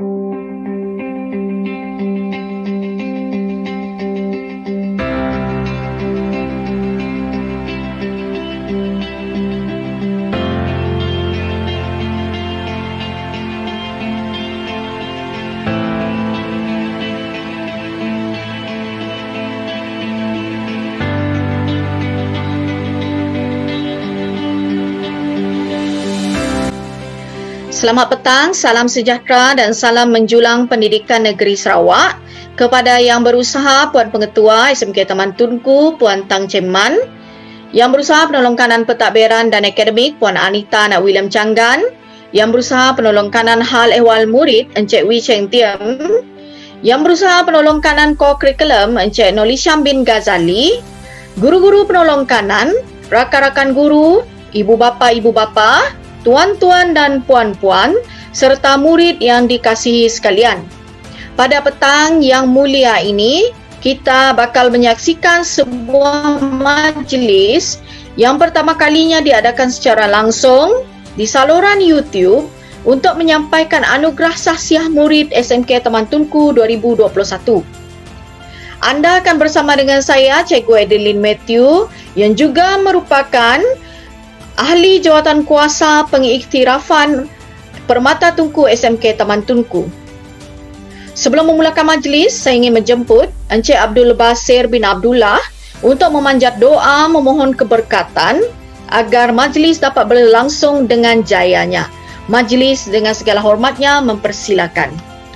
Selamat petang, salam sejahtera dan salam menjulang pendidikan negeri Sarawak kepada yang berusaha Puan Pengetua SMK Taman Tunku Puan Tang Cheng Man, yang berusaha penolong kanan pentadbiran dan akademik Puan Anita Nak William Canggan, yang berusaha penolong kanan hal ehwal murid Encik Wee Cheng Tiem, yang berusaha penolong kanan co-curriculum Encik Nolisham bin Ghazali, guru-guru penolong kanan, rakan-rakan guru, ibu bapa, tuan-tuan dan puan-puan serta murid yang dikasihi sekalian. Pada petang yang mulia ini, kita bakal menyaksikan sebuah majlis yang pertama kalinya diadakan secara langsung di saluran YouTube untuk menyampaikan anugerah Sahsiah Murid SMK Taman Tunku 2021. Anda akan bersama dengan saya, Cikgu Adeline Matthew, yang juga merupakan Ahli Jawatan Kuasa Pengiktirafan Permata Tunku SMK Taman Tunku. Sebelum memulakan majlis, saya ingin menjemput Encik Abdul Basir bin Abdullah untuk memanjat doa memohon keberkatan agar majlis dapat berlangsung dengan jayanya. Majlis dengan segala hormatnya mempersilakan.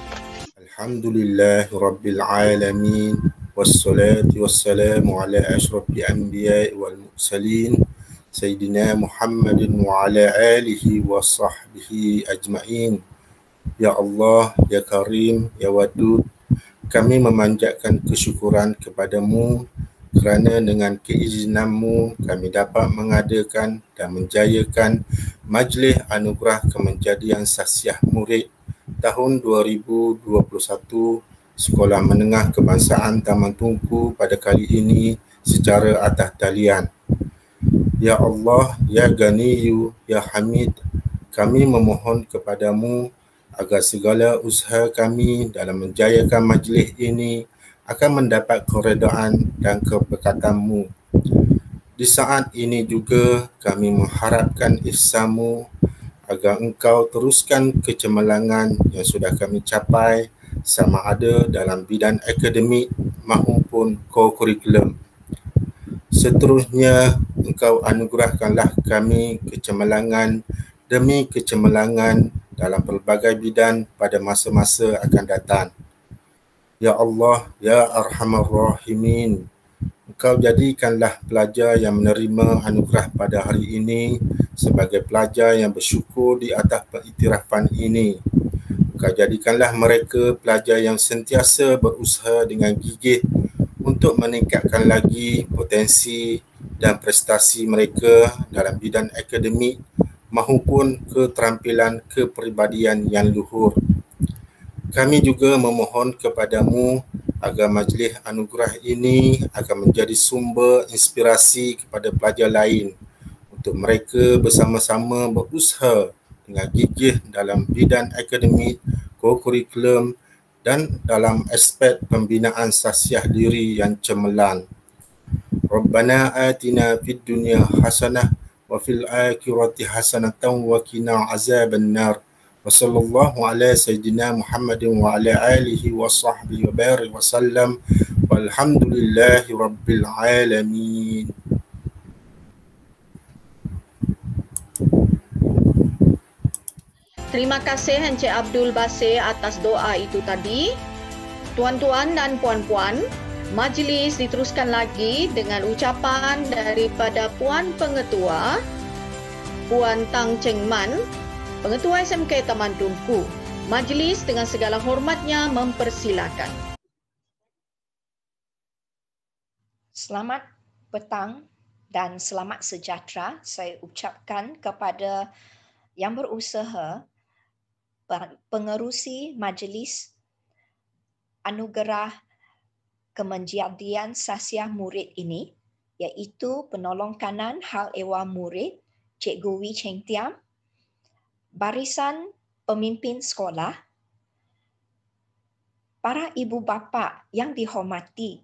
Alhamdulillahirabbil alamin wassalatu wassalamu ala asyrafil anbiya'i wal mursalin Sayyidina Muhammadin wa ala alihi wa sahbihi ajma'in. Ya Allah, Ya Karim, Ya Wadud, kami memanjatkan kesyukuran kepadamu kerana dengan keizinanmu kami dapat mengadakan dan menjayakan Majlis Anugerah Kemenjadian Sahsiah Murid tahun 2021 Sekolah Menengah Kebangsaan Taman Tunku pada kali ini secara atas talian. Ya Allah, Ya Ganiyu, Ya Hamid, kami memohon kepadamu agar segala usaha kami dalam menjayakan majlis ini akan mendapat keredaan dan keberkatanmu. Di saat ini juga kami mengharapkan ihsanmu agar engkau teruskan kecemerlangan yang sudah kami capai sama ada dalam bidang akademik maupun co-curriculum. Seterusnya, engkau anugerahkanlah kami kecemerlangan demi kecemerlangan dalam pelbagai bidang pada masa-masa akan datang. Ya Allah, Ya Arhamar Rahimin, engkau jadikanlah pelajar yang menerima anugerah pada hari ini sebagai pelajar yang bersyukur di atas pengiktirafan ini. Engkau jadikanlah mereka pelajar yang sentiasa berusaha dengan gigih untuk meningkatkan lagi potensi dan prestasi mereka dalam bidang akademik maupun keterampilan kepribadian yang luhur. Kami juga memohon kepadamu agar majlis anugerah ini akan menjadi sumber inspirasi kepada pelajar lain untuk mereka bersama-sama berusaha dengan gigih dalam bidang akademik, co-curriculum dan dalam aspek pembinaan sahsiah diri yang cemerlang. Rabbana atina fid dunya hasanah wa fil akhirati hasanatan wa qina azabannar. Wa sallallahu ala sayyidina Muhammadin wa ala alihi wa sahbihi wa barik wa sallam. Walhamdulillahi rabbil alamin. Terima kasih Encik Abdul Basir atas doa itu tadi. Tuan-tuan dan puan-puan, majlis diteruskan lagi dengan ucapan daripada Puan Pengetua, Puan Tang Cheng Man, Pengetua SMK Taman Tunku. Majlis dengan segala hormatnya mempersilakan. Selamat petang dan selamat sejahtera saya ucapkan kepada yang berusaha pengerusi majlis anugerah kemenjadian Sahsiah Murid ini, iaitu penolong kanan hal ehwal murid Cikgu Wee Cheng Tiam, barisan pemimpin sekolah, para ibu bapa yang dihormati,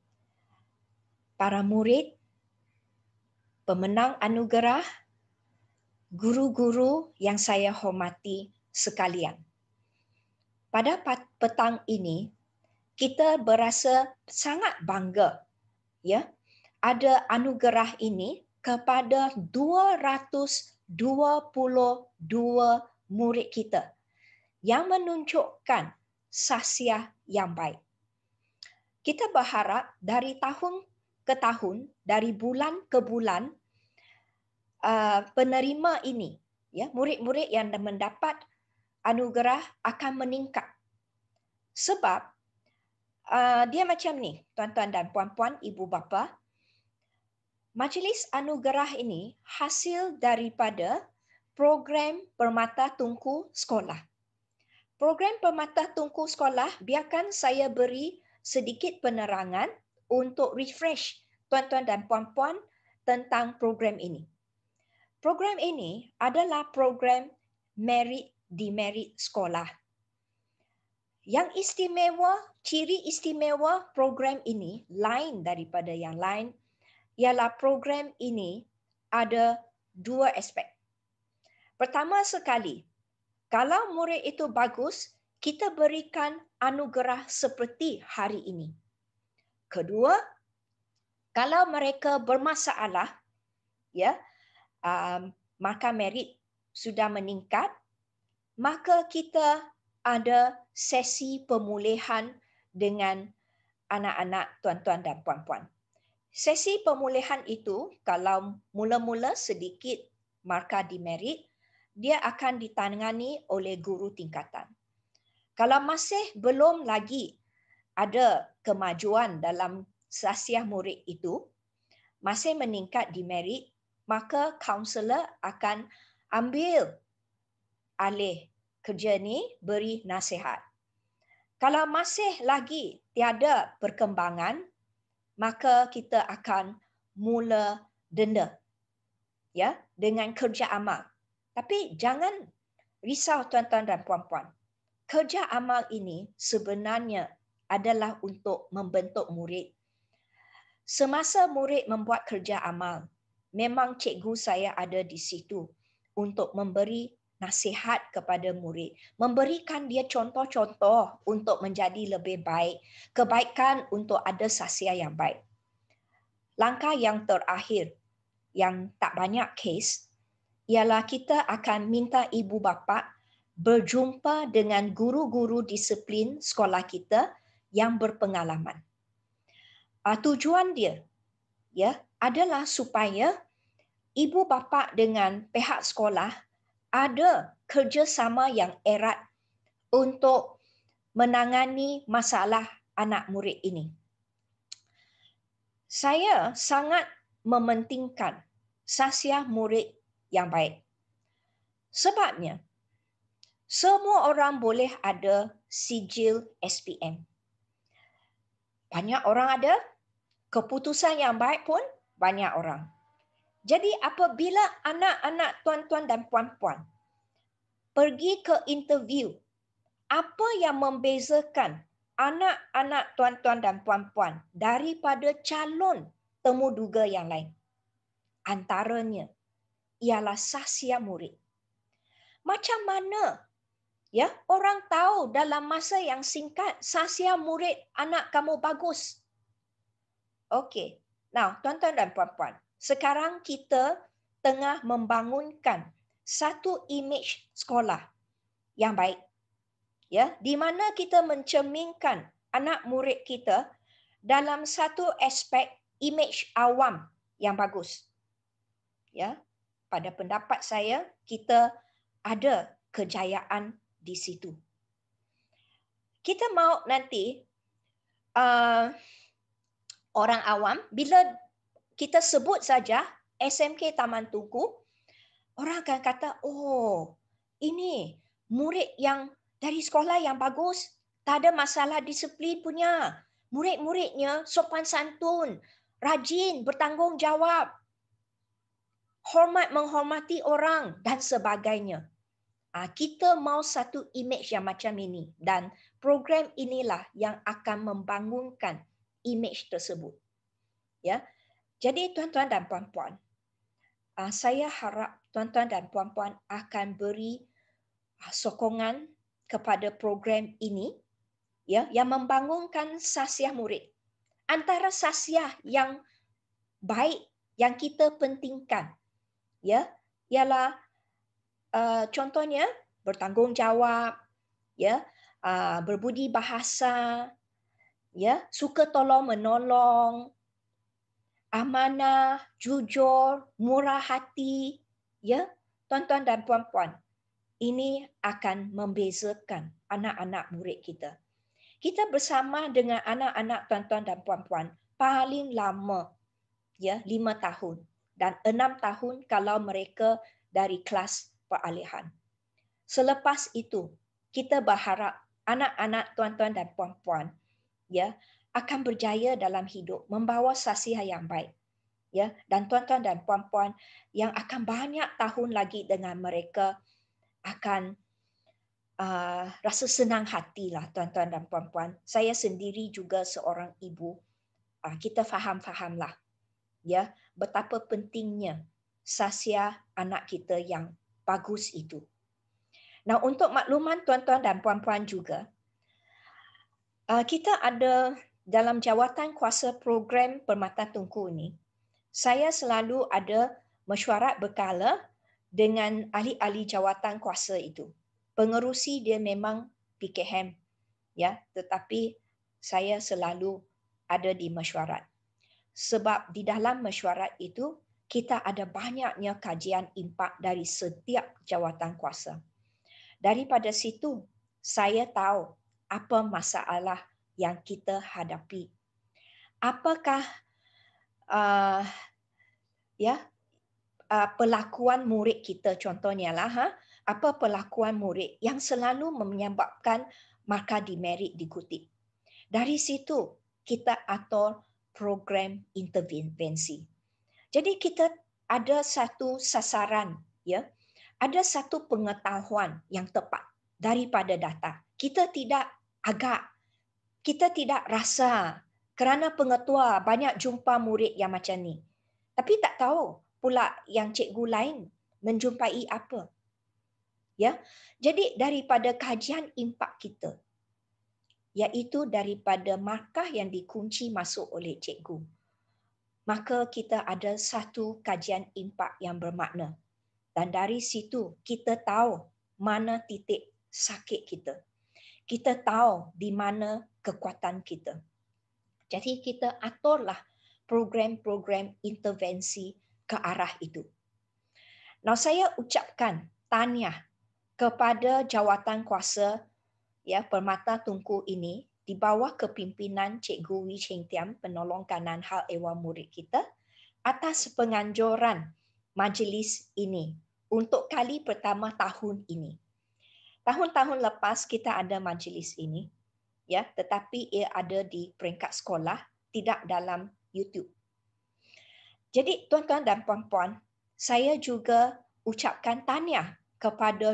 para murid, pemenang anugerah, guru-guru yang saya hormati sekalian. Pada petang ini, kita berasa sangat bangga, ya, ada anugerah ini kepada 222 murid kita yang menunjukkan sahsiah yang baik. Kita berharap dari tahun ke tahun, dari bulan ke bulan, penerima ini, ya, murid-murid yang mendapat anugerah akan meningkat. Sebab dia macam ni, tuan-tuan dan puan-puan, ibu bapa, majlis anugerah ini hasil daripada program Permata Tunku Sekolah. Program Permata Tunku Sekolah, biarkan saya beri sedikit penerangan untuk refresh tuan-tuan dan puan-puan tentang program ini. Program ini adalah program merit demerit sekolah. Yang istimewa, ciri istimewa program ini lain daripada yang lain ialah program ini ada dua aspek. Pertama sekali, kalau murid itu bagus, kita berikan anugerah seperti hari ini. Kedua, kalau mereka bermasalah, ya, markah merit sudah meningkat, maka kita ada sesi pemulihan dengan anak-anak tuan-tuan dan puan-puan. Sesi pemulihan itu, kalau mula-mula sedikit markah demerit, dia akan ditangani oleh guru tingkatan. Kalau masih belum lagi ada kemajuan dalam sahsiah murid itu, masih meningkat demerit, maka kaunselor akan ambil alih kerja ni, beri nasihat. Kalau masih lagi tiada perkembangan, maka kita akan mula denda, ya, dengan kerja amal. Tapi jangan risau tuan-tuan dan puan-puan. Kerja amal ini sebenarnya adalah untuk membentuk murid. Semasa murid membuat kerja amal, memang cikgu saya ada di situ untuk memberi nasihat kepada murid, memberikan dia contoh-contoh untuk menjadi lebih baik, kebaikan untuk ada sahsiah yang baik. Langkah yang terakhir, yang tak banyak kes, ialah kita akan minta ibu bapa berjumpa dengan guru-guru disiplin sekolah kita yang berpengalaman. Tujuan dia, ya, adalah supaya ibu bapa dengan pihak sekolah ada kerjasama yang erat untuk menangani masalah anak murid ini. Saya sangat mementingkan sahsiah murid yang baik. Sebabnya, semua orang boleh ada sijil SPM. Banyak orang ada, keputusan yang baik pun banyak orang. Jadi apabila anak-anak tuan-tuan dan puan-puan pergi ke interview, apa yang membezakan anak-anak tuan-tuan dan puan-puan daripada calon temuduga yang lain? Antaranya ialah sahsiah murid. Macam mana, ya, orang tahu dalam masa yang singkat sahsiah murid anak kamu bagus? Okey. Now, tuan-tuan dan puan-puan, sekarang kita tengah membangunkan satu imej sekolah yang baik, ya, di mana kita mencerminkan anak murid kita dalam satu aspek imej awam yang bagus. Ya, pada pendapat saya, kita ada kejayaan di situ. Kita mahu nanti orang awam, bila kita sebut saja SMK Taman Tunku, orang akan kata, oh, ini murid yang dari sekolah yang bagus, tak ada masalah disiplin punya. Murid-muridnya sopan santun, rajin, bertanggungjawab, hormat menghormati orang dan sebagainya. Kita mau satu image yang macam ini dan program inilah yang akan membangunkan image tersebut. Ya. Jadi tuan-tuan dan puan-puan, saya harap tuan-tuan dan puan-puan akan beri sokongan kepada program ini, ya, yang membangunkan sasiah murid. Antara sasiah yang baik yang kita pentingkan, ya, ialah contohnya bertanggungjawab, ya, berbudi bahasa, ya, suka tolong menolong, amanah, jujur, murah hati, ya, tuan-tuan dan puan-puan. Ini akan membezakan anak-anak murid kita. Kita bersama dengan anak-anak tuan-tuan dan puan-puan paling lama, ya, 5 tahun dan 6 tahun kalau mereka dari kelas peralihan. Selepas itu, kita berharap anak-anak tuan-tuan dan puan-puan, ya, akan berjaya dalam hidup, membawa sasiah yang baik, ya, dan tuan-tuan dan puan-puan yang akan banyak tahun lagi dengan mereka akan rasa senang hatilah tuan-tuan dan puan-puan. Saya sendiri juga seorang ibu, kita faham-fahamlah, ya, betapa pentingnya sasiah anak kita yang bagus itu. Nah, untuk makluman tuan-tuan dan puan-puan juga, kita ada dalam jawatan kuasa program Permata Tunku ini, saya selalu ada mesyuarat berkala dengan ahli-ahli jawatan kuasa itu. Pengerusi dia memang PKM, ya, tetapi saya selalu ada di mesyuarat. Sebab di dalam mesyuarat itu kita ada banyaknya kajian impak dari setiap jawatan kuasa. Daripada situ saya tahu apa masalah yang kita hadapi. Apakah perlakuan murid kita, contohnya lah, apa perlakuan murid yang selalu menyebabkan markah demerit dikutip. Dari situ kita atur program intervensi. Jadi kita ada satu sasaran, ya, ada satu pengetahuan yang tepat daripada data. Kita tidak rasa kerana pengetua banyak jumpa murid yang macam ni. Tapi tak tahu pula yang cikgu lain menjumpai apa. Ya. Jadi daripada kajian impak kita, iaitu daripada markah yang dikunci masuk oleh cikgu, maka kita ada satu kajian impak yang bermakna. Dan dari situ kita tahu mana titik sakit kita. Kita tahu di mana kekuatan kita. Jadi kita aturlah program-program intervensi ke arah itu. Nah, saya ucapkan tahniah kepada jawatan kuasa, ya, Permata Tunku ini di bawah kepimpinan Cikgu Wee Cheng Tiam, penolong kanan hal ehwal murid kita, atas penganjuran majlis ini untuk kali pertama tahun ini. Tahun-tahun lepas kita ada majlis ini, ya, tetapi ia ada di peringkat sekolah, tidak dalam YouTube. Jadi tuan-tuan dan puan-puan, saya juga ucapkan tahniah kepada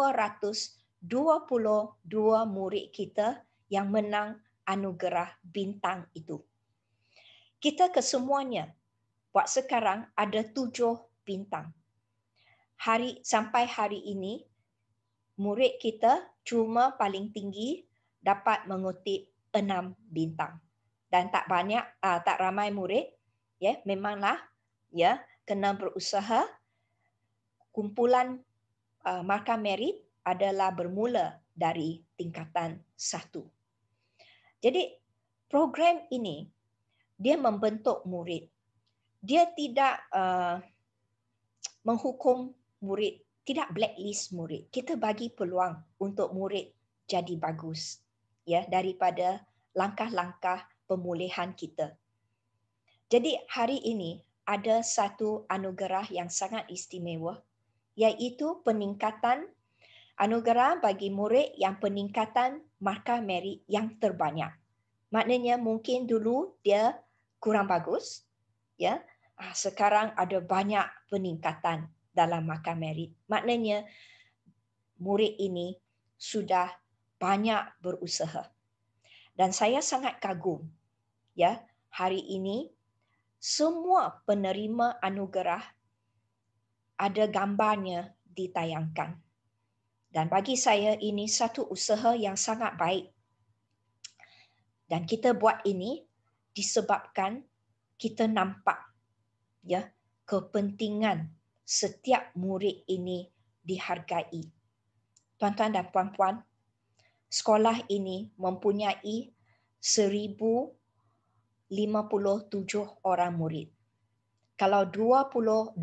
222 murid kita yang menang anugerah bintang itu. Kita kesemuanya buat sekarang ada 7 bintang. Sampai hari ini, murid kita cuma paling tinggi dapat mengutip 6 bintang. Dan tak ramai murid, ya, memanglah, ya, kena berusaha. Kumpulan markah merit adalah bermula dari tingkatan 1. Jadi program ini dia membentuk murid. Dia tidak menghukum murid, tidak blacklist murid. Kita bagi peluang untuk murid jadi bagus, ya, daripada langkah-langkah pemulihan kita. Jadi hari ini ada satu anugerah yang sangat istimewa, iaitu peningkatan anugerah bagi murid yang peningkatan markah merit yang terbanyak. Maknanya mungkin dulu dia kurang bagus, ya. Sekarang ada banyak peningkatan dalam markah merit. Maknanya murid ini sudah banyak berusaha. Dan saya sangat kagum, ya, hari ini semua penerima anugerah ada gambarnya ditayangkan. Dan bagi saya ini satu usaha yang sangat baik. Dan kita buat ini disebabkan kita nampak, ya, kepentingan setiap murid ini dihargai. Tuan-tuan dan puan-puan, sekolah ini mempunyai 1,057 orang murid. Kalau 222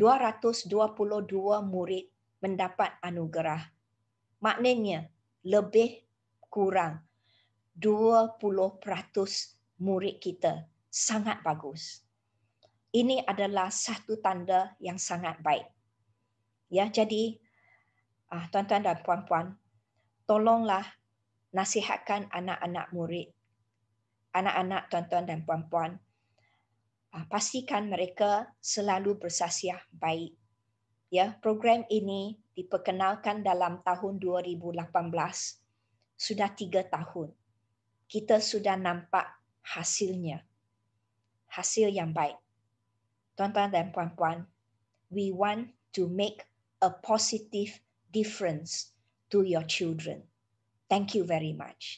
murid mendapat anugerah, maknanya lebih kurang 20% murid kita sangat bagus. Ini adalah satu tanda yang sangat baik. Ya, jadi tuan-tuan dan puan-puan, tolonglah nasihatkan anak-anak murid, anak-anak tuan-tuan dan puan-puan, pastikan mereka selalu bersasiah baik. Ya, program ini diperkenalkan dalam tahun 2018. Sudah 3 tahun. Kita sudah nampak hasilnya. Hasil yang baik. Tuan-tuan dan puan-puan, we want to make a positive difference to your children. Thank you very much.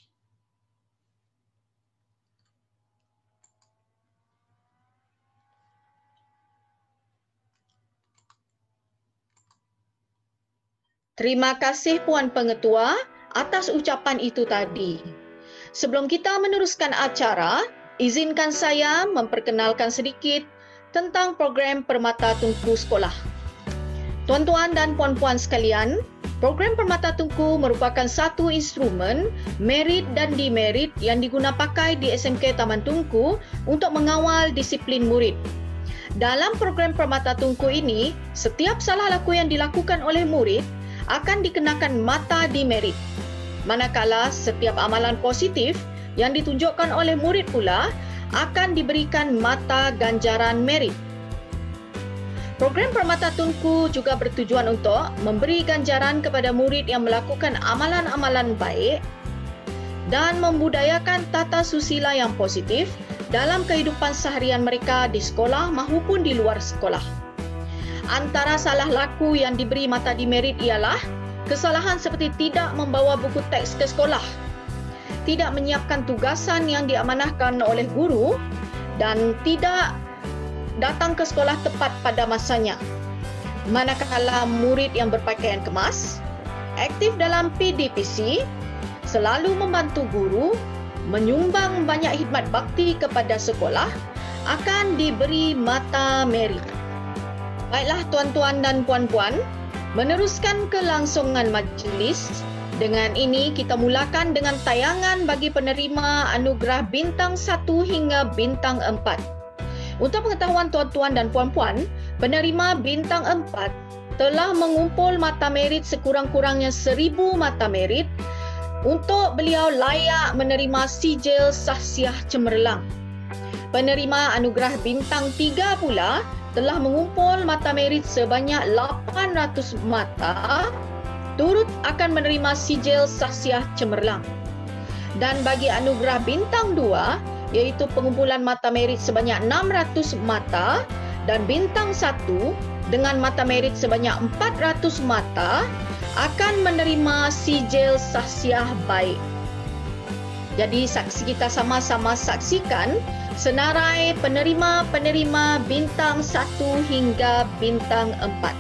Terima kasih Puan Pengetua atas ucapan itu tadi. Sebelum kita meneruskan acara, izinkan saya memperkenalkan sedikit tentang program Permata Tunku Sekolah. Tuan-tuan dan puan-puan sekalian, program Permata Tunku merupakan satu instrumen merit dan demerit yang diguna pakai di SMK Taman Tunku untuk mengawal disiplin murid. Dalam program Permata Tunku ini, setiap salah laku yang dilakukan oleh murid akan dikenakan mata demerit. Manakala setiap amalan positif yang ditunjukkan oleh murid pula akan diberikan mata ganjaran merit. Program Permata Tunku juga bertujuan untuk memberi ganjaran kepada murid yang melakukan amalan-amalan baik dan membudayakan tata susila yang positif dalam kehidupan seharian mereka di sekolah maupun di luar sekolah. Antara salah laku yang diberi mata demerit ialah kesalahan seperti tidak membawa buku teks ke sekolah, tidak menyiapkan tugasan yang diamanahkan oleh guru dan tidak datang ke sekolah tepat pada masanya. Manakala murid yang berpakaian kemas, aktif dalam PDPC, selalu membantu guru, menyumbang banyak khidmat bakti kepada sekolah, akan diberi mata merit. Baiklah tuan-tuan dan puan-puan, meneruskan kelangsungan majlis. Dengan ini kita mulakan dengan tayangan bagi penerima anugerah bintang 1 hingga bintang 4. Untuk pengetahuan tuan-tuan dan puan-puan, penerima bintang 4 telah mengumpul mata merit sekurang-kurangnya 1,000 mata merit untuk beliau layak menerima sijil sahsiah cemerlang. Penerima anugerah bintang 3 pula telah mengumpul mata merit sebanyak 800 mata, turut akan menerima sijil sahsiah cemerlang. Dan bagi anugerah bintang 2, iaitu pengumpulan mata merit sebanyak 600 mata, dan bintang 1 dengan mata merit sebanyak 400 mata, akan menerima sijil sahsiah baik. Jadi kita sama-sama saksikan senarai penerima-penerima bintang 1 hingga bintang 4.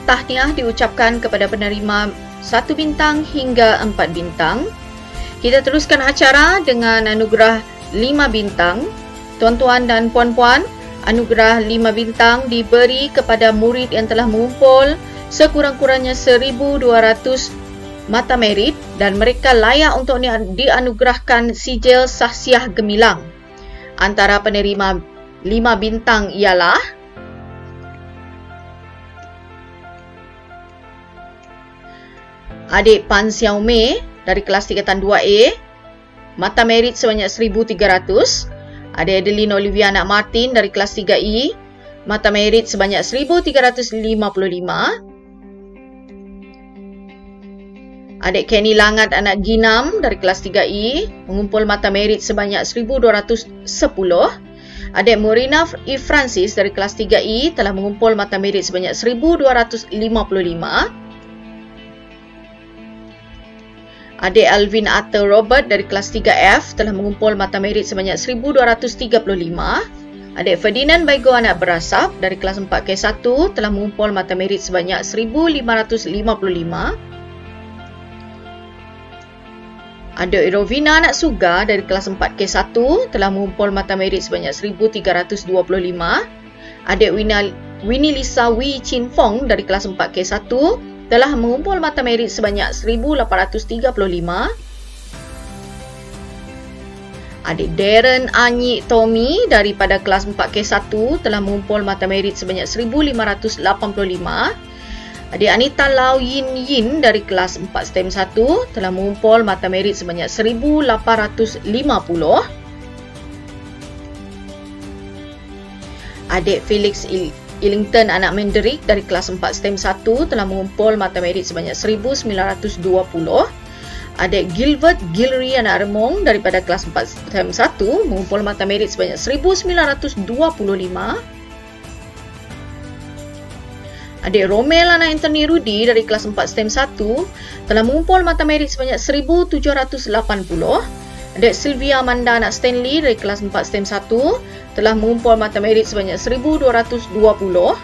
tahniah diucapkan kepada penerima 1 bintang hingga 4 bintang. Kita teruskan acara dengan anugerah 5 bintang. Tuan-tuan dan puan-puan, anugerah 5 bintang diberi kepada murid yang telah mengumpul sekurang-kurangnya 1,200 mata merit dan mereka layak untuk dianugerahkan sijil Sahsiah Gemilang. Antara penerima 5 bintang ialah Adik Pan Xiao Mei dari kelas tingkatan 2A, mata merit sebanyak 1,300. Adik Adeline Olivia Anak Martin dari kelas 3E, mata merit sebanyak 1,355. Adik Kenny Langat Anak Ginam dari kelas 3E, mengumpul mata merit sebanyak 1,210. Adik Morina E. Francis dari kelas 3E telah mengumpul mata merit sebanyak 1,255. Adik Alvin Arthur Robert dari kelas 3F telah mengumpul mata merit sebanyak 1,235. Adik Ferdinand Baigo Anak Berasap dari kelas 4K1 telah mengumpul mata merit sebanyak 1,555. Adik Rovina Anak Suga dari kelas 4K1 telah mengumpul mata merit sebanyak 1,325. Adik Winnie Lisa Wee Chin Fong dari kelas 4K1 telah mengumpul mata merit sebanyak 1,835. Adik Darren Anyi Tommy daripada kelas 4K1 telah mengumpul mata merit sebanyak 1,585. Adik Anita Lau Yin Yin dari kelas 4 STEM 1 telah mengumpul mata merit sebanyak 1,850. Adik Felix Illington Anak Menderik dari kelas 4 STEM 1 telah mengumpul mata merit sebanyak 1,920. Adik Gilbert Gilry Anak Remong daripada kelas 4 STEM 1 mengumpul mata merit sebanyak 1,925. Adik Romel Anak Anthony Rudy dari kelas 4 STEM 1 telah mengumpul mata merit sebanyak 1,780. Adik Sylvia Amanda Anak Stanley dari kelas 4 STEM 1 telah mengumpul mata merit sebanyak 1,220.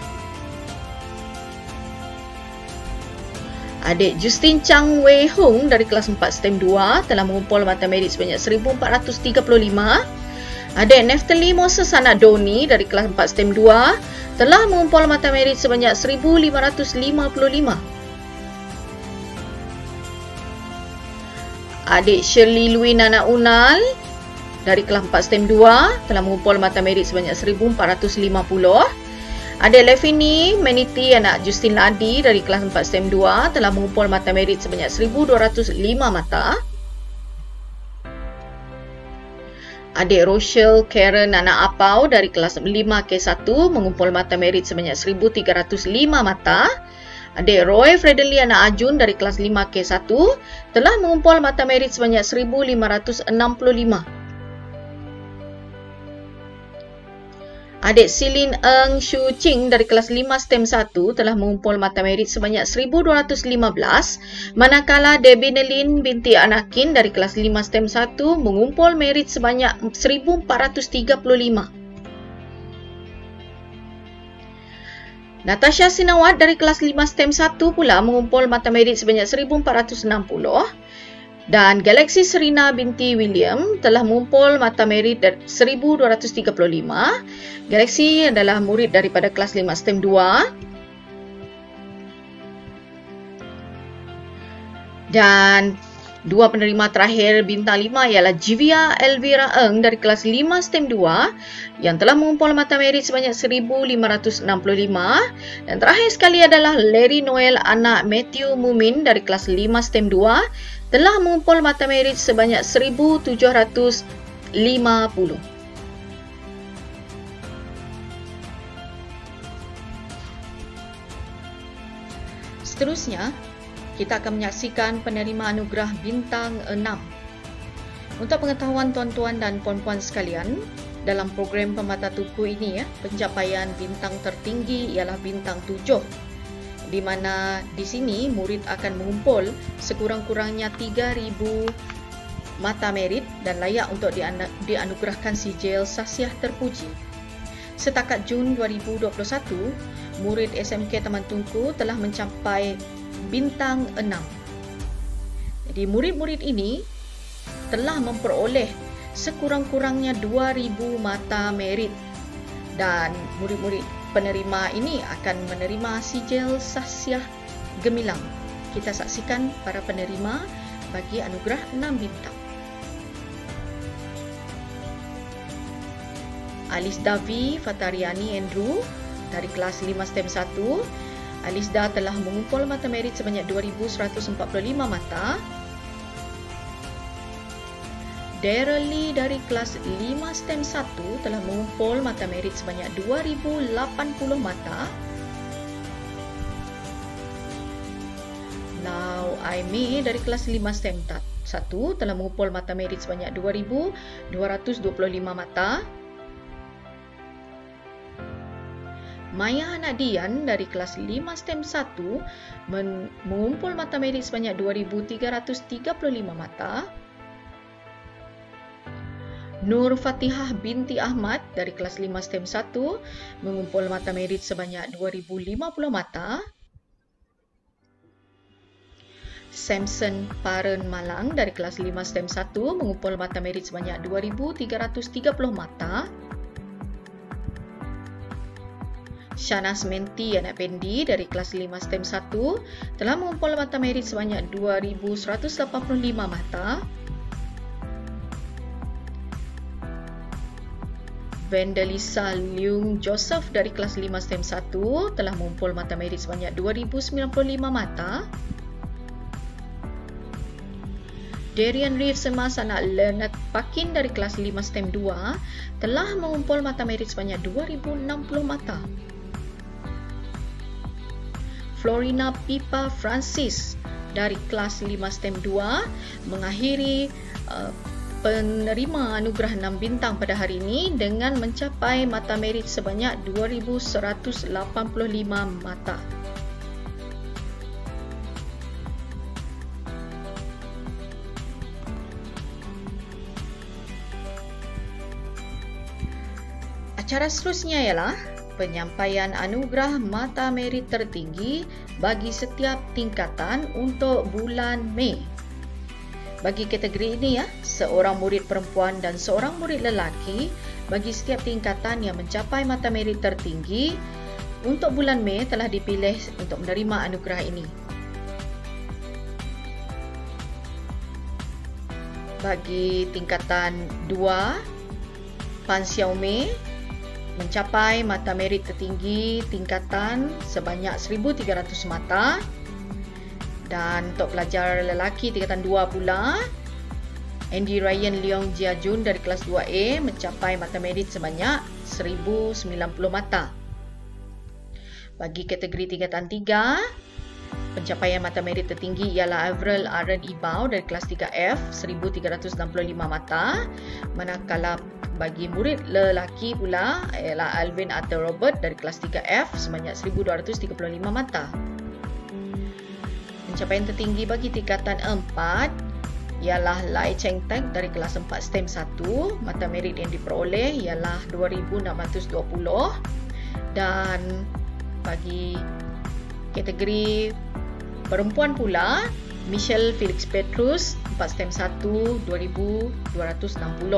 Adik Justin Chang Wei Hong dari kelas 4 STEM 2 telah mengumpul mata merit sebanyak 1,435. Adik Neftali Moses Anak Doni dari kelas 4 STEM 2 telah mengumpul mata merit sebanyak 1,555. Adik Shirley Luin Anak Unal dari kelas 4 STEM 2 telah mengumpul mata merit sebanyak 1,450. Adik Levini Meniti Anak Justin Ladi dari kelas 4 STEM 2 telah mengumpul mata merit sebanyak 1,205 mata. Adik Rochelle Karen Anak Apau dari kelas 5K1 mengumpul mata merit sebanyak 1,305 mata. Adik Roy Fredeli Anak Ajun dari kelas 5K1 telah mengumpul mata merit sebanyak 1,565. Adik Silin Eng Shu Ching dari kelas 5 STEM 1 telah mengumpul mata merit sebanyak 1,215, manakala Debbie Nelin binti Anakin dari kelas 5 STEM 1 mengumpul merit sebanyak 1,435. Natasha Sinawat dari kelas 5 STEM 1 pula mengumpul mata merit sebanyak 1,460 dan Galaxy Serina binti William telah mengumpul mata merit 1,235. Galaxy adalah murid daripada kelas 5 STEM 2 dan dua penerima terakhir bintang 5 ialah Jivia Elvira Eng dari kelas 5 STEM 2 yang telah mengumpul mata merit sebanyak 1,565 dan terakhir sekali adalah Larry Noel Anak Matthew Mumin dari kelas 5 STEM 2 telah mengumpul mata merit sebanyak 1,750. Seterusnya, kita akan menyaksikan penerimaan anugerah bintang 6. Untuk pengetahuan tuan-tuan dan puan-puan sekalian, dalam program Pemata Tuku ini pencapaian bintang tertinggi ialah bintang 7, di mana di sini murid akan mengumpul sekurang-kurangnya 3,000 mata merit dan layak untuk dianugerahkan sijil Sahsiah Terpuji. Setakat Jun 2021, murid SMK Taman Tunku telah mencapai bintang 6. Jadi murid-murid ini telah memperoleh sekurang-kurangnya 2,000 mata merit dan murid-murid penerima ini akan menerima sijil sahsiah gemilang. Kita saksikan para penerima bagi anugerah 6 bintang. Alisda V. Fatariani Andrew dari kelas 5 STEM 1. Alisda telah mengumpul mata merit sebanyak 2,145 mata. Daryl Lee dari kelas 5 STEM 1 telah mengumpul mata merit sebanyak 2,080 mata. Now Aimee dari kelas 5 STEM 1 telah mengumpul mata merit sebanyak 2,225 mata. Maya Hanadian dari kelas 5 STEM 1 mengumpul mata merit sebanyak 2,335 mata. Nur Fatihah binti Ahmad dari kelas 5 STEM 1 mengumpul mata merit sebanyak 2,050 mata. Samson Paren Malang dari kelas 5 STEM 1 mengumpul mata merit sebanyak 2,330 mata. Shanas Menti Anak Pendi dari kelas 5 STEM 1 telah mengumpul mata merit sebanyak 2,185 mata. Vandelisa Leung Joseph dari kelas 5 STEM 1 telah mengumpul mata merit sebanyak 2,095 mata. Darian Reeves Semas Anak Leonard Pakin dari kelas 5 STEM 2 telah mengumpul mata merit sebanyak 2,060 mata. Florina Pipa Francis dari kelas 5 STEM 2 mengakhiri penerima anugerah 6 bintang pada hari ini dengan mencapai mata merit sebanyak 2,185 mata. Acara seterusnya ialah penyampaian anugerah mata merit tertinggi bagi setiap tingkatan untuk bulan Mei. Bagi kategori ini seorang murid perempuan dan seorang murid lelaki bagi setiap tingkatan yang mencapai mata merit tertinggi untuk bulan Mei telah dipilih untuk menerima anugerah ini. Bagi tingkatan 2, Pan Xiaomei mencapai mata merit tertinggi tingkatan sebanyak 1,300 mata. Dan untuk pelajar lelaki tingkatan 2 pula, Andy Ryan Leong Jia-jun dari kelas 2A mencapai mata merit sebanyak 1,090 mata. Bagi kategori tingkatan 3, pencapaian mata merit tertinggi ialah Avril Aren Ibau dari kelas 3F 1,365 mata. Manakala bagi murid lelaki pula ialah Alvin Arthur Robert dari kelas 3F sebanyak 1,235 mata. Pencapaian tertinggi bagi tingkatan 4 ialah Lai Cheng Tak dari kelas 4 STEM 1. Mata merit yang diperoleh ialah 2,620. Dan bagi kategori perempuan pula, Michelle Felix Petrus 4 STEM 1 2,260.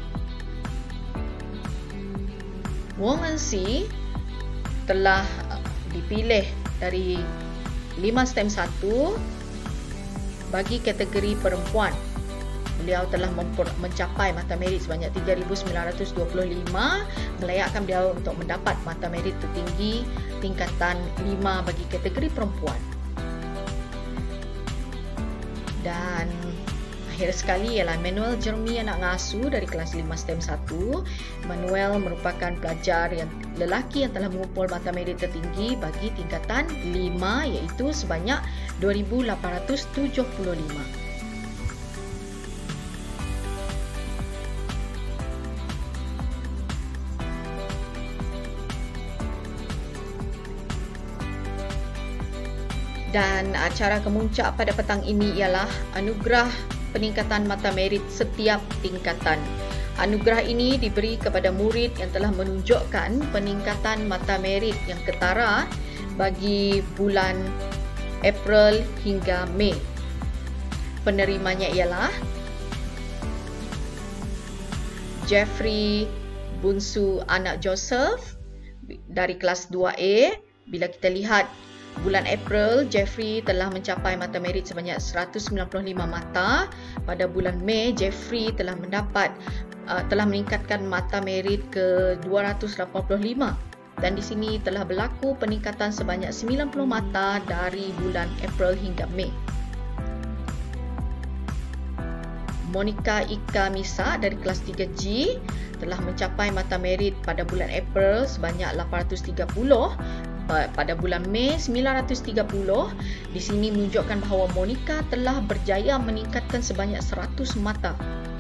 Wong An-si telah dipilih dari 5 STEM 1 bagi kategori perempuan. Beliau telah mencapai mata merit sebanyak 3,925, melayakkan beliau untuk mendapat mata merit tertinggi tingkatan 5 bagi kategori perempuan. Dan akhir sekali ialah Manuel Jeremy Anak Ngasuh dari kelas 5 STEM 1. Manuel merupakan pelajar yang lelaki yang telah mengumpul mata merit tertinggi bagi tingkatan 5 iaitu sebanyak 2,875. Dan acara kemuncak pada petang ini ialah anugerah peningkatan mata merit setiap tingkatan. Anugerah ini diberi kepada murid yang telah menunjukkan peningkatan mata merit yang ketara bagi bulan April hingga Mei. Penerimanya ialah Jeffrey Bunsu anak Joseph dari kelas 2A. Bila kita lihat bulan April, Jeffrey telah mencapai mata merit sebanyak 195 mata. Pada bulan Mei, Jeffrey telah meningkatkan mata merit ke 285. Dan di sini telah berlaku peningkatan sebanyak 90 mata dari bulan April hingga Mei. Monica Ika Misa dari kelas 3G telah mencapai mata merit pada bulan April sebanyak 830, pada bulan Mei 930. Di sini menunjukkan bahawa Monica telah berjaya meningkatkan sebanyak 100 mata.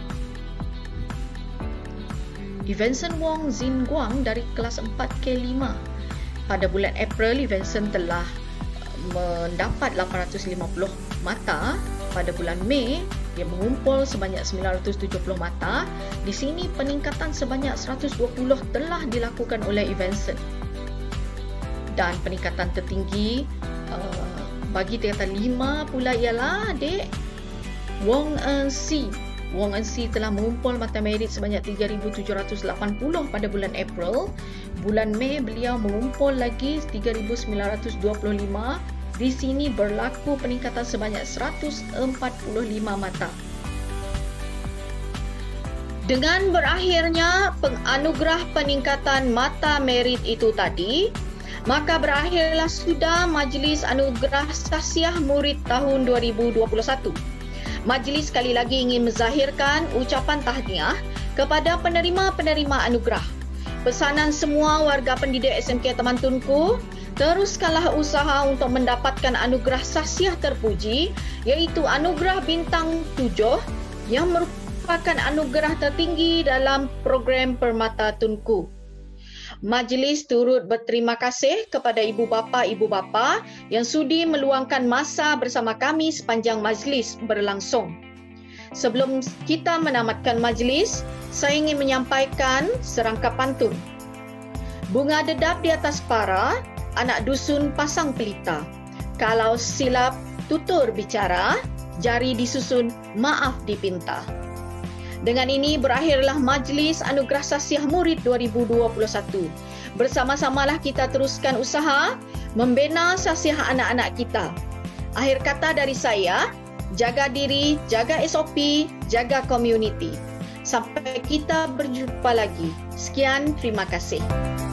Evanson Wong Zin Guang dari kelas 4K5. Pada bulan April, Evanson telah mendapat 850 mata. Pada bulan Mei, dia mengumpul sebanyak 970 mata. Di sini peningkatan sebanyak 120 telah dilakukan oleh Evanson. Dan peningkatan tertinggi bagi tingkatan 5 pula ialah adik Wong Eun Si. Wong Eun Si telah mengumpul mata merit sebanyak 3,780 pada bulan April. Bulan Mei beliau mengumpul lagi 3,925. Di sini berlaku peningkatan sebanyak 145 mata. Dengan berakhirnya penganugerah peningkatan mata merit itu tadi, maka berakhirlah sudah Majlis Anugerah Sahsiah Murid tahun 2021. Majlis sekali lagi ingin menzahirkan ucapan tahniah kepada penerima-penerima anugerah. Pesanan semua warga pendidik SMK Taman Tunku, teruskanlah usaha untuk mendapatkan anugerah sahsiah terpuji, iaitu anugerah bintang 7 yang merupakan anugerah tertinggi dalam program Permata Tunku. Majlis turut berterima kasih kepada ibu bapa yang sudi meluangkan masa bersama kami sepanjang majlis berlangsung. Sebelum kita menamatkan majlis, saya ingin menyampaikan serangkap pantun. Bunga dedap di atas para, anak dusun pasang pelita. Kalau silap tutur bicara, jari disusun maaf dipinta. Dengan ini berakhirlah Majlis Anugerah Sahsiah Murid 2021. Bersama-samalah kita teruskan usaha membina sahsiah anak-anak kita. Akhir kata dari saya, jaga diri, jaga SOP, jaga community. Sampai kita berjumpa lagi. Sekian, terima kasih.